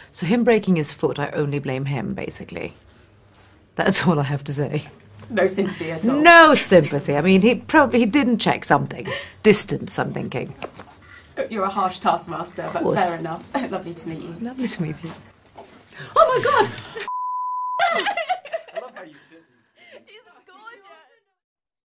So him breaking his foot, I only blame him, basically. That's all I have to say. No sympathy at all? No sympathy. I mean, he didn't check something. Distance, I'm thinking. You're a harsh taskmaster, but fair enough. Lovely to meet you. Lovely to meet you. Oh my God!